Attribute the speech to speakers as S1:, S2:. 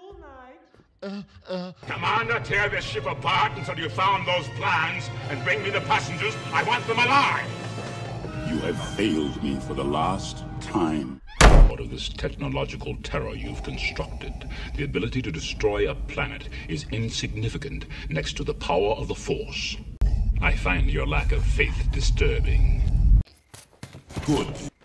S1: all night.
S2: Commander, tear this ship apart until you found those plans and bring me the passengers. I want them alive.
S3: You have failed me for the last time.
S2: Out of this technological terror you've constructed, the ability to destroy a planet is insignificant next to the power of the Force. I find your lack of faith disturbing.
S3: Good.